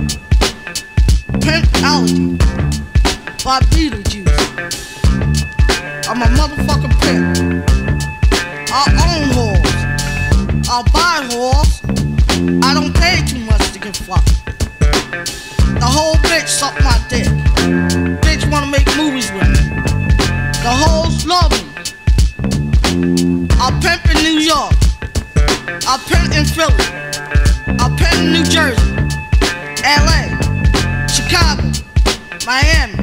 Pimpology by Beetlejuice. I'm a motherfucking pimp. I own whores. I buy whores. I don't pay too much to get fucked. The whole bitch suck my dick. Bitch wanna make movies with me. The hoes love me. I pimp in New York. I pimp in Philly. I pimp in New Jersey, LA, Chicago, Miami.